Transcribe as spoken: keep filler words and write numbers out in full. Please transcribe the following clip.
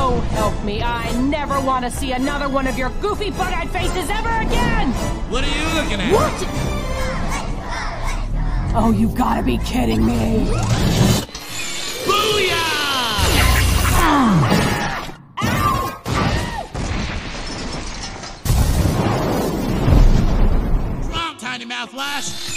So help me, I never want to see another one of your goofy bug-eyed faces ever again! What are you looking at? What? Oh, you gotta be kidding me! Booyah! Come on, Tiny Mouth Flash!